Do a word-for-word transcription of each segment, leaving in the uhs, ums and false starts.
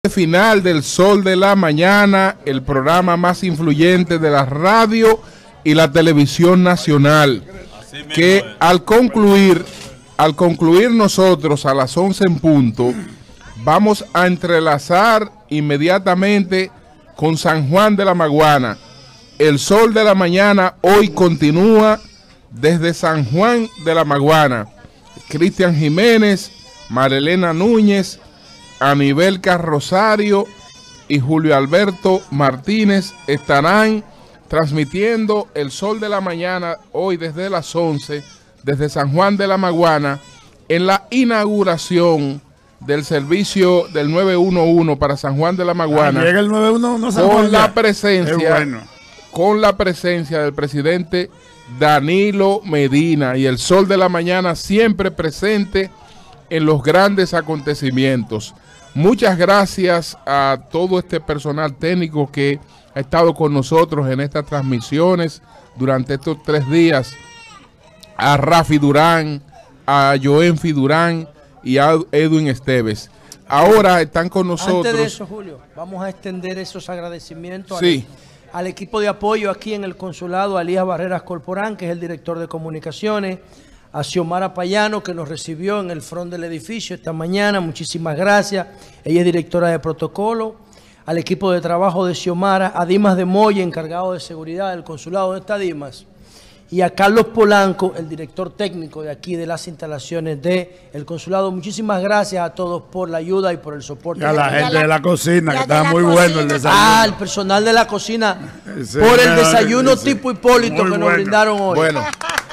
Final del Sol de la Mañana, el programa más influyente de la radio y la televisión nacional, que al concluir, al concluir nosotros a las once en punto, vamos a entrelazar inmediatamente con San Juan de la Maguana. El Sol de la Mañana hoy continúa desde San Juan de la Maguana. Cristian Jiménez, Marilena Núñez, Anibel Carrosario y Julio Alberto Martínez estarán transmitiendo el Sol de la Mañana hoy desde las once, desde San Juan de la Maguana, en la inauguración del servicio del nueve uno uno para San Juan de la Maguana. Ah, llega el nueve uno uno San con Juan la ya. presencia, bueno. con la presencia del presidente Danilo Medina, y el Sol de la Mañana siempre presente en los grandes acontecimientos. Muchas gracias a todo este personal técnico que ha estado con nosotros en estas transmisiones durante estos tres días. A Rafi Durán, a Joenfi Durán y a Edwin Esteves. Ahora están con nosotros. Antes de eso, Julio, vamos a extender esos agradecimientos sí. al, al equipo de apoyo aquí en el consulado, a Elías Barreras Corporán, que es el director de comunicaciones, a Xiomara Payano, que nos recibió en el front del edificio esta mañana, muchísimas gracias. Ella es directora de protocolo. Al equipo de trabajo de Xiomara, a Dimas de Moya, encargado de seguridad del consulado. ¿Dónde está Dimas? Y a Carlos Polanco, el director técnico de aquí de las instalaciones del consulado. Muchísimas gracias a todos por la ayuda y por el soporte. Y a la gente de la cocina, que está muy cocina. bueno el desayuno. Ah, el personal de la cocina, Sí, por el sí, desayuno sí. tipo Hipólito Muy que nos bueno. brindaron hoy. Bueno,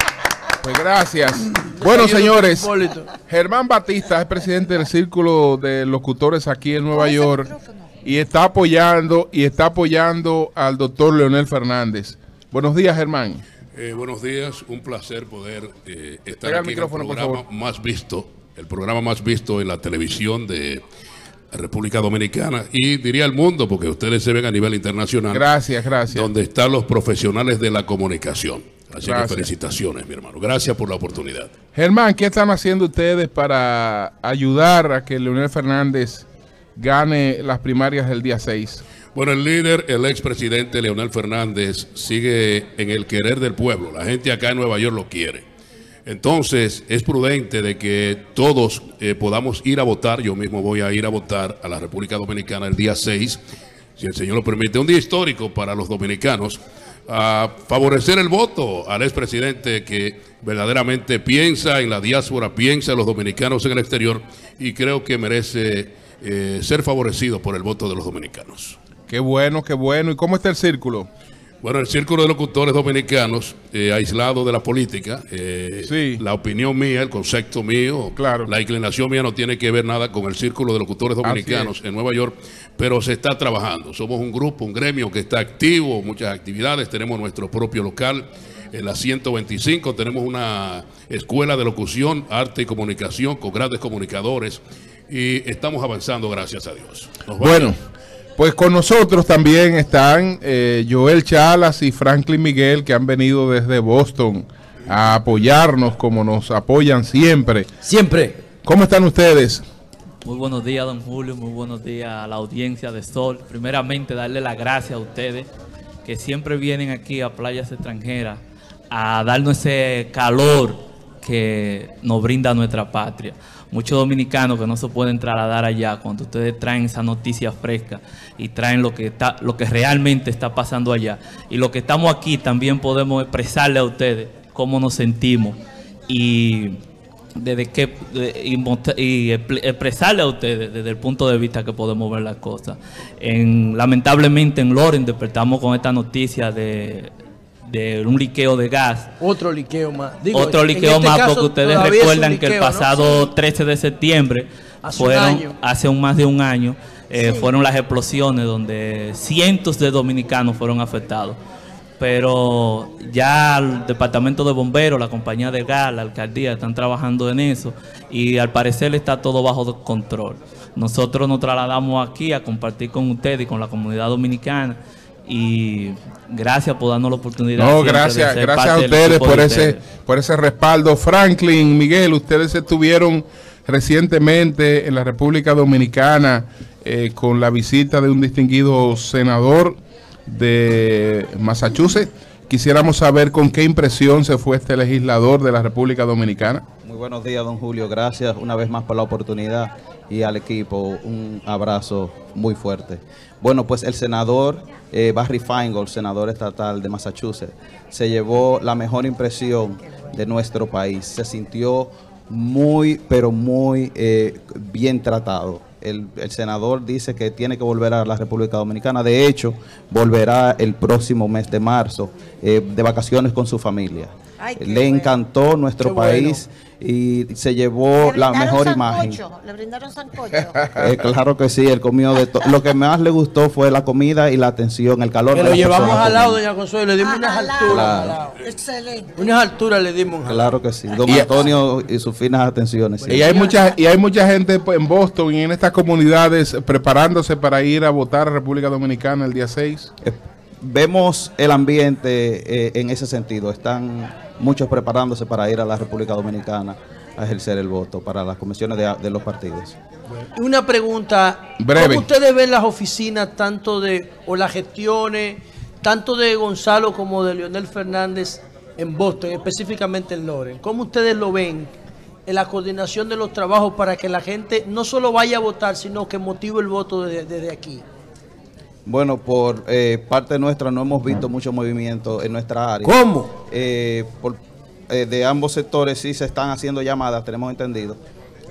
pues gracias. Bueno, Desayuno señores, tipo Hipólito. Germán Batista es presidente del Círculo de Locutores aquí en Nueva York y está apoyando y está apoyando al doctor Leonel Fernández. Buenos días, Germán. Eh, buenos días, un placer poder eh, estar Pega el aquí micrófono, en el por programa favor. más visto, el programa más visto en la televisión de República Dominicana y diría el mundo, porque ustedes se ven a nivel internacional. Gracias, gracias. Donde están los profesionales de la comunicación. Así Gracias. que felicitaciones, mi hermano. Gracias por la oportunidad. Germán, ¿qué están haciendo ustedes para ayudar a que Leonel Fernández gane las primarias del día seis? Bueno, el líder, el expresidente Leonel Fernández, sigue en el querer del pueblo. La gente acá en Nueva York lo quiere. Entonces, es prudente de que todos eh, podamos ir a votar. Yo mismo voy a ir a votar a la República Dominicana el día seis, si el Señor lo permite. Un día histórico para los dominicanos. A favorecer el voto al expresidente que verdaderamente piensa en la diáspora, piensa en los dominicanos en el exterior y creo que merece eh, ser favorecido por el voto de los dominicanos. Qué bueno, qué bueno. ¿Y cómo está el círculo? Bueno, el Círculo de Locutores Dominicanos, eh, aislado de la política, eh, Sí. la opinión mía, el concepto mío, Claro. la inclinación mía no tiene que ver nada con el Círculo de Locutores Dominicanos en Nueva York, pero se está trabajando. Somos un grupo, un gremio que está activo, muchas actividades, tenemos nuestro propio local en la ciento veinticinco, tenemos una escuela de locución, arte y comunicación con grandes comunicadores y estamos avanzando, gracias a Dios. Nos va Bueno, bien. pues con nosotros también están eh, Joel Chalas y Franklin Miguel, que han venido desde Boston a apoyarnos como nos apoyan siempre. Siempre. ¿Cómo están ustedes? Muy buenos días, don Julio, muy buenos días a la audiencia de Sol. Primeramente, darle las gracias a ustedes que siempre vienen aquí a playas extranjeras a darnos ese calor que nos brinda nuestra patria. Muchos dominicanos que no se pueden trasladar allá, cuando ustedes traen esa noticia fresca y traen lo que está, lo que realmente está pasando allá. Y lo que estamos aquí también podemos expresarle a ustedes cómo nos sentimos y desde que de, y, y expresarle a ustedes desde el punto de vista que podemos ver las cosas. En, lamentablemente en Loren despertamos con esta noticia de de un liqueo de gas. Otro liqueo más. Digo, Otro en liqueo este más, caso, porque ustedes todavía es un recuerdan liqueo, que el ¿no? pasado trece de septiembre, Hace un fueron, año. hace un más de un año, eh, Sí. fueron las explosiones donde cientos de dominicanos fueron afectados. Pero ya el departamento de bomberos, la compañía de gas, la alcaldía están trabajando en eso y al parecer está todo bajo control. Nosotros nos trasladamos aquí a compartir con ustedes y con la comunidad dominicana y gracias por darnos la oportunidad. No, siempre gracias, de ser gracias a parte del ustedes equipo por de ese, ustedes. por ese respaldo. Franklin, Miguel, ustedes estuvieron recientemente en la República Dominicana eh, con la visita de un distinguido senador de Massachusetts. Quisiéramos saber con qué impresión se fue este legislador de la República Dominicana. Muy buenos días, don Julio. Gracias una vez más por la oportunidad y al equipo un abrazo muy fuerte. Bueno, pues el senador eh, Barry Feingold, senador estatal de Massachusetts, se llevó la mejor impresión de nuestro país. Se sintió muy, pero muy eh, bien tratado. El, el senador dice que tiene que volver a la República Dominicana. De hecho, volverá el próximo mes de marzo eh, de vacaciones con su familia. Ay, Le bueno. encantó nuestro qué país bueno. Y se llevó la mejor sancocho? imagen. ¿Le brindaron sancocho? Eh, claro que sí, él comió de todo. Lo que más le gustó fue la comida y la atención, el calor. Que de lo llevamos al lado, comiendo. doña Consuelo, le dimos ah, unas alturas. Claro. Excelente. Unas alturas le dimos. Claro que sí. Don y Antonio y sus finas atenciones. Sí. Y hay mucha y hay mucha gente en Boston y en estas comunidades preparándose para ir a votar a República Dominicana el día seis. Eh, vemos el ambiente eh, en ese sentido. Están muchos preparándose para ir a la República Dominicana a ejercer el voto para las comisiones de, de los partidos. Una pregunta, breve. ¿Cómo ustedes ven las oficinas tanto de, o las gestiones, tanto de Gonzalo como de Leonel Fernández en Boston, específicamente en Lawrence? ¿Cómo ustedes lo ven en la coordinación de los trabajos para que la gente no solo vaya a votar, sino que motive el voto desde, desde aquí? Bueno, por eh, parte nuestra no hemos visto mucho movimiento en nuestra área. ¿Cómo? Eh, por, eh, de ambos sectores sí se están haciendo llamadas, tenemos entendido,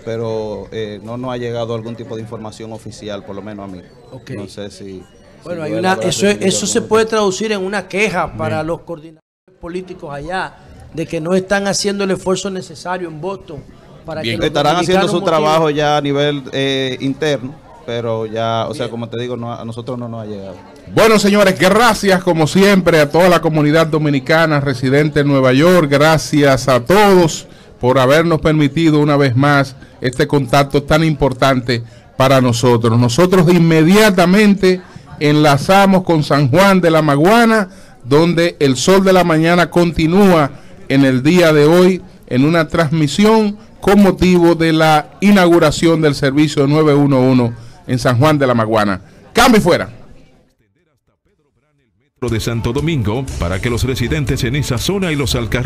pero eh, no nos ha llegado algún tipo de información oficial, por lo menos a mí. Okay. No sé si... Bueno, si hay una, eso, eso se puede traducir en una queja para Bien. los coordinadores políticos allá, de que no están haciendo el esfuerzo necesario en Boston. Para Bien. que los estarán haciendo su motiven. trabajo ya a nivel eh, interno. Pero ya, o Bien. sea, como te digo, no, a nosotros no nos ha llegado. Bueno, señores, gracias como siempre a toda la comunidad dominicana residente en Nueva York. Gracias a todos por habernos permitido una vez más este contacto tan importante para nosotros. Nosotros inmediatamente enlazamos con San Juan de la Maguana, donde el Sol de la Mañana continúa en el día de hoy en una transmisión con motivo de la inauguración del servicio nueve uno uno en San Juan de la Maguana. Cambio y fuera. De Santo Domingo para que los residentes en esa zona y los alcaldes